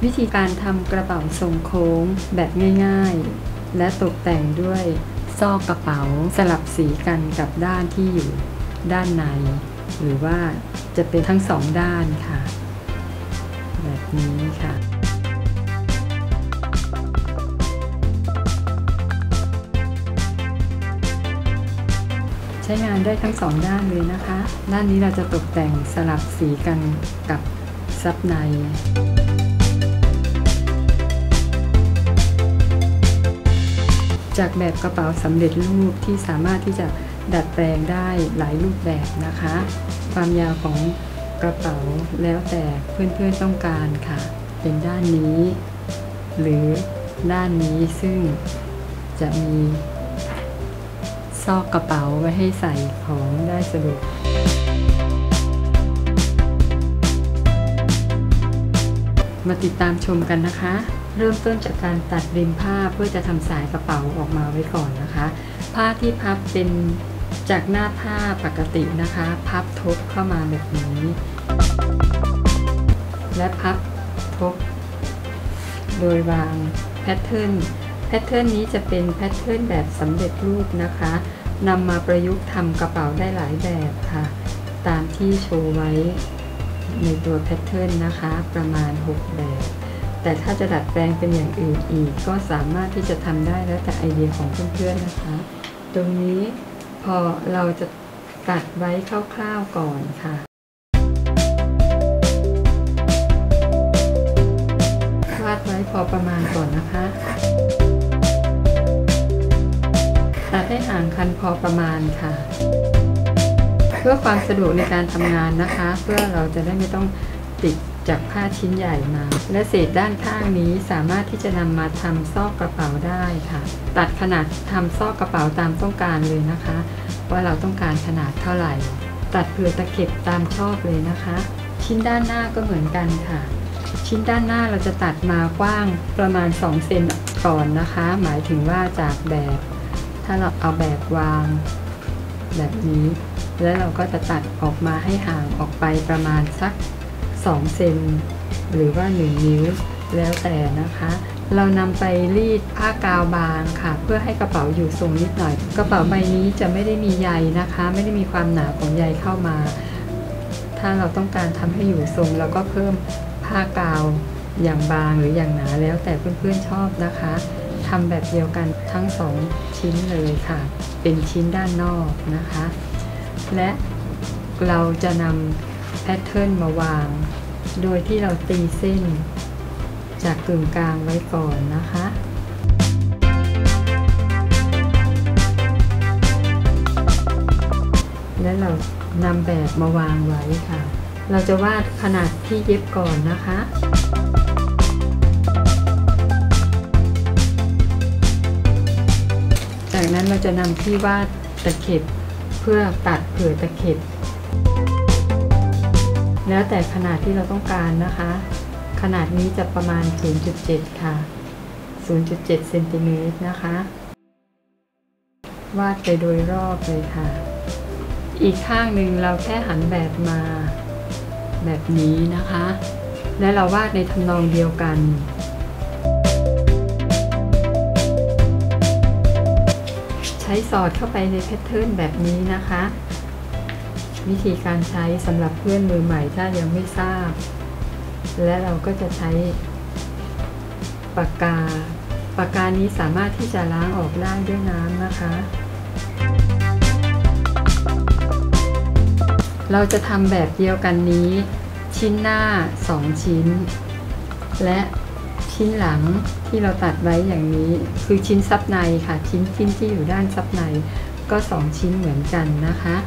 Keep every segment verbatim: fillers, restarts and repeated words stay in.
วิธีการทำกระเป๋าทรงโค้งแบบง่ายๆและตกแต่งด้วยซอกกระเป๋าสลับสีกันกับด้านที่อยู่ด้านในหรือว่าจะเป็นทั้งสองด้านค่ะแบบนี้ค่ะใช้งานได้ทั้งสองด้านเลยนะคะด้านนี้เราจะตกแต่งสลับสีกันกับซับในจากแบบกระเป๋าสำเร็จรูปที่สามารถที่จะดัดแปลงได้หลายรูปแบบนะคะความยาวของกระเป๋าแล้วแต่เพื่อนๆต้องการค่ะเป็นด้านนี้หรือด้านนี้ซึ่งจะมีซอกกระเป๋าไว้ให้ใส่ของได้สะดวกมาติดตามชมกันนะคะเริ่มต้นจากการตัดริมผ้าเพื่อจะทำสายกระเป๋าออกมาไว้ก่อนนะคะผ้าที่พับเป็นจากหน้าผ้าปกตินะคะพับทบเข้ามาแบบนี้และพับทบโดยวางแพทเทิร์นแพทเทิร์นนี้จะเป็นแพทเทิร์นแบบสำเร็จรูปนะคะนำมาประยุกต์ทำกระเป๋าได้หลายแบบค่ะตามที่โชว์ไว้ในตัวแพทเทิร์นนะคะประมาณหกแบบแต่ถ้าจะดัดแปลงเป็นอย่างอื่นอีกก็สามารถที่จะทำได้แล้วแต่ไอเดียของเพื่อนๆนะคะตรงนี้พอเราจะตัดไว้คร่าวๆก่อนค่ะวาดไว้พอประมาณก่อนนะคะตัดให้ห่างคันพอประมาณค่ะเพื่อความสะดวกในการทำงานนะคะเพื่อเราจะได้ไม่ต้องติดจากผ้าชิ้นใหญ่มาและเศษด้านข้างนี้สามารถที่จะนำมาทำซอกกระเป๋าได้ค่ะตัดขนาดทำซอกกระเป๋าตามต้องการเลยนะคะว่าเราต้องการขนาดเท่าไหร่ตัดเผื่อตะเข็บตามชอบเลยนะคะชิ้นด้านหน้าก็เหมือนกันค่ะชิ้นด้านหน้าเราจะตัดมากว้างประมาณสองเซนก่อนนะคะหมายถึงว่าจากแบบถ้าเราเอาแบบวางแบบนี้แล้วเราก็จะตัดออกมาให้ห่างออกไปประมาณสักสองเซนหรือว่าหนึ่งนิ้วแล้วแต่นะคะเรานำไปรีดผ้ากาวบางค่ะเพื่อให้กระเป๋าอยู่ทรงนิดหน่อยกระเป๋าใบนี้จะไม่ได้มีใยนะคะไม่ได้มีความหนาของใยเข้ามาถ้าเราต้องการทำให้อยู่ทรงเราก็เพิ่มผ้ากาวอย่างบางหรืออย่างหนาแล้วแต่เพื่อนๆชอบนะคะทำแบบเดียวกันทั้งสองชิ้นเลยค่ะเป็นชิ้นด้านนอกนะคะและเราจะนำแพทเทิร์นมาวางโดยที่เราตีเส้นจากกึ่งกลางไว้ก่อนนะคะและเรานำแบบมาวางไว้ค่ะเราจะวาดขนาดที่เย็บก่อนนะคะจากนั้นเราจะนำที่วาดตะเข็บเพื่อตัดเผื่อตะเข็บแล้วแต่ขนาดที่เราต้องการนะคะขนาดนี้จะประมาณ ศูนย์จุดเจ็ด ค่ะ ศูนย์จุดเจ็ด เซนติเมตรนะคะวาดไปโดยรอบเลยค่ะอีกข้างหนึ่งเราแค่หันแบบมาแบบนี้นะคะและเราวาดในทำนองเดียวกันใช้สอดเข้าไปในแพทเทิร์นแบบนี้นะคะวิธีการใช้สำหรับเพื่อนมือใหม่ถ้ายังไม่ทราบและเราก็จะใช้ปากกาปากกานี้สามารถที่จะล้างออกได้ด้วยน้ำนะคะเราจะทำแบบเดียวกันนี้ชิ้นหน้าสองชิ้นและชิ้นหลังที่เราตัดไว้อย่างนี้คือชิ้นซับในค่ะชิ้นชิ้นที่อยู่ด้านซับในก็สองชิ้นเหมือนกันนะคะ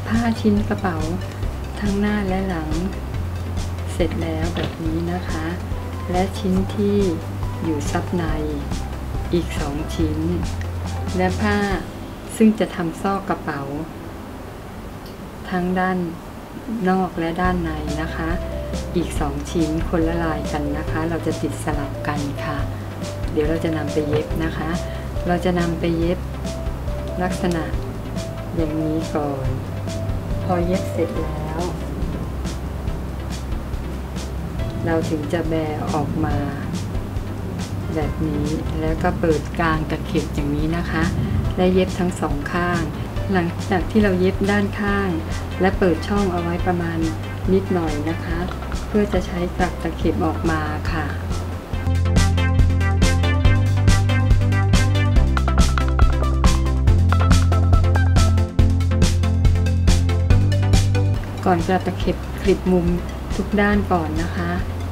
ผ้าชิ้นกระเป๋าทั้งหน้าและหลังเสร็จแล้วแบบนี้นะคะและชิ้นที่อยู่ซับในอีกสองชิ้นและผ้าซึ่งจะทำซอกกระเป๋าทั้งด้านนอกและด้านในนะคะอีกสองชิ้นคนละลายกันนะคะเราจะติดสลับกันค่ะเดี๋ยวเราจะนำไปเย็บนะคะเราจะนำไปเย็บลักษณะอย่างนี้ก่อนพอเย็บเสร็จแล้วเราถึงจะแบะออกมาแบบนี้แล้วก็เปิดกลางตะเข็บอย่างนี้นะคะและเย็บทั้งสองข้างหลังจากที่เราเย็บด้านข้างและเปิดช่องเอาไว้ประมาณนิดหน่อยนะคะเพื่อจะใช้กลับตะเข็บออกมาค่ะก่อนกลับตะเข็บคลิปมุมทุกด้านก่อนนะคะ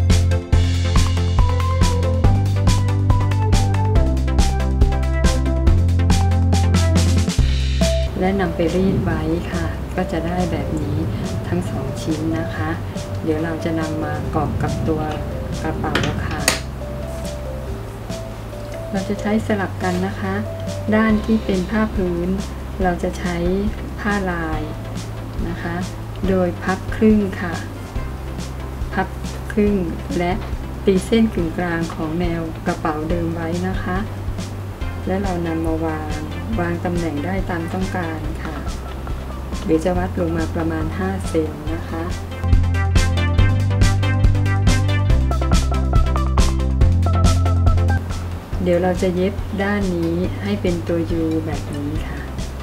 และนำไปรีดไว้ค่ะก็จะได้แบบนี้ทั้งสองชิ้นนะคะเดี๋ยวเราจะนำมากรอบกับตัวกระเป๋าค่ะเราจะใช้สลับกันนะคะด้านที่เป็นผ้าพื้นเราจะใช้ผ้าลายนะคะโดยพับครึ่งค่ะพับครึ่งและตีเส้นกึ่งกลางของแนวกระเป๋าเดิมไว้นะคะและเรานำมาวางวางตำแหน่งได้ตามต้องการค่ะเดี๋ยวจะวัดลงมาประมาณห้าเซนนะคะเดี๋ยวเราจะเย็บด้านนี้ให้เป็นตัว ยู แบบนี้ค่ะ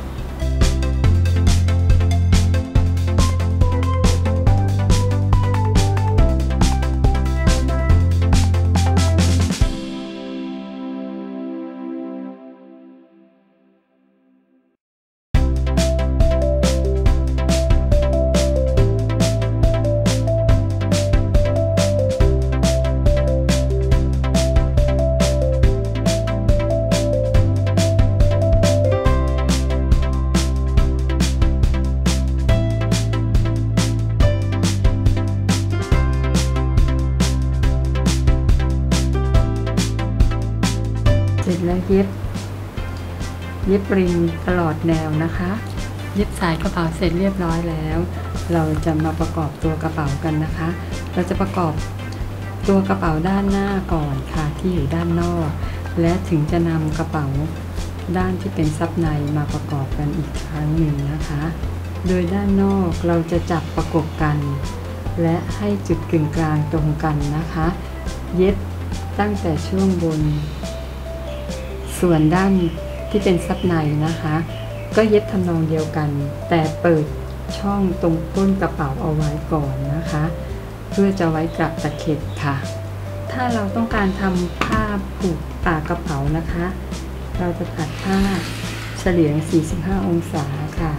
เสร็จแล้วเย็บเย็บริมตลอดแนวนะคะเย็บสายกระเป๋าเสร็จเรียบร้อยแล้วเราจะมาประกอบตัวกระเป๋ากันนะคะเราจะประกอบตัวกระเป๋าด้านหน้าก่อนค่ะที่อยู่ด้านนอกและถึงจะนำกระเป๋าด้านที่เป็นซับในมาประกอบกันอีกครั้งหนึ่งนะคะโดยด้านนอกเราจะจับประกบกันและให้จุดกึ่งกลางตรงกันนะคะเย็บตั้งแต่ช่วงบนส่วนด้านที่เป็นซับในนะคะก็เย็บทำนองเดียวกันแต่เปิดช่องตรงก้นกระเป๋าเอาไว้ก่อนนะคะเพื่อจะไว้กลับตะเข็บค่ะถ้าเราต้องการทำผ้าผูกปากกระเป๋านะคะเราจะตัดผ้าเฉลียงสี่สิบห้าองศาค่ะ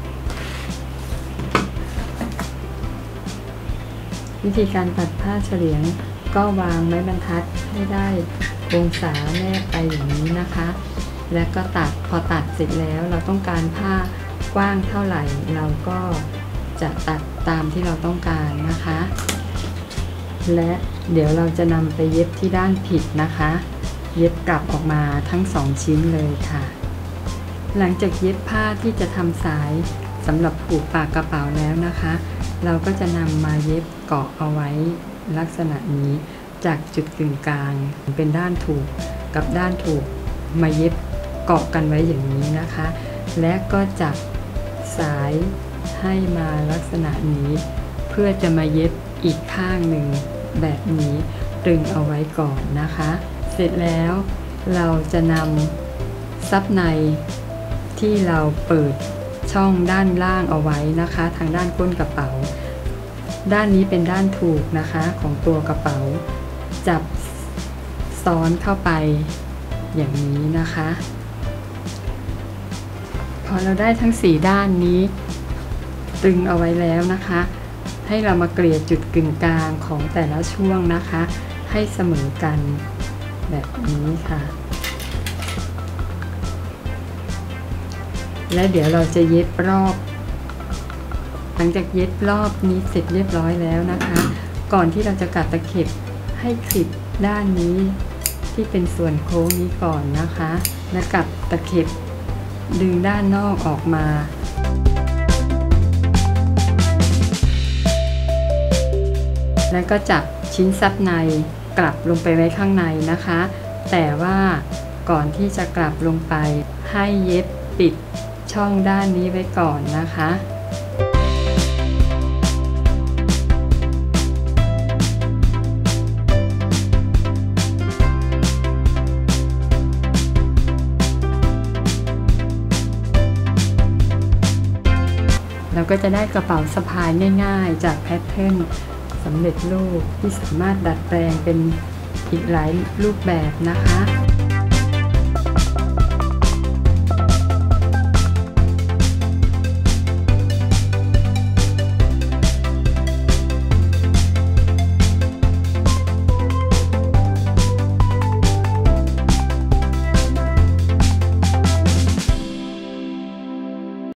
วิธีการตัดผ้าเฉลียงก็วางไม้บรรทัดให้ได้องศาแนบไปอย่างนี้นะคะและก็ตัดพอตัดเสร็จแล้วเราต้องการผ้ากว้างเท่าไหร่เราก็จะตัดตามที่เราต้องการนะคะและเดี๋ยวเราจะนำไปเย็บที่ด้านผิดนะคะเย็บกลับออกมาทั้งสองชิ้นเลยค่ะหลังจากเย็บผ้าที่จะทำสายสำหรับผูกปากกระเป๋าแล้วนะคะเราก็จะนำมาเย็บเกาะเอาไว้ลักษณะนี้จากจุดกึ่งกลางเป็นด้านถูกกับด้านถูกมาเย็บเกาะกันไว้อย่างนี้นะคะและก็จับสายให้มาลักษณะนี้เพื่อจะมาเย็บอีกข้างหนึ่งแบบนี้ตรึงเอาไว้ก่อนนะคะเสร็จแล้วเราจะนำซับในที่เราเปิดช่องด้านล่างเอาไว้นะคะทางด้านก้นกระเป๋าด้านนี้เป็นด้านถูกนะคะของตัวกระเป๋าจับซ้อนเข้าไปอย่างนี้นะคะพอเราได้ทั้งสี่ด้านนี้ตรึงเอาไว้แล้วนะคะให้เรามาเกลี่ยจุดกึ่งกลางของแต่ละช่วงนะคะให้เสมอกันแบบนี้ค่ะและเดี๋ยวเราจะเย็บรอบลังจากเย็บรอบนี้เสร็จเรียบร้อยแล้วนะคะ ก่อนที่เราจะกัดตะเข็บให้คลิปด้านนี้ที่เป็นส่วนโค้งนี้ก่อนนะคะและกัดตะเข็บดึงด้านนอกออกมาแล้วก็จับชิ้นซับในกลับลงไปไว้ข้างในนะคะแต่ว่าก่อนที่จะกลับลงไปให้เย็บปิดช่องด้านนี้ไว้ก่อนนะคะเราก็จะได้กระเป๋าสะพายง่ายๆจากแพทเทิร์นสำเร็จรูปที่สามารถดัดแปลงเป็นอีกหลายรูปแบบนะคะ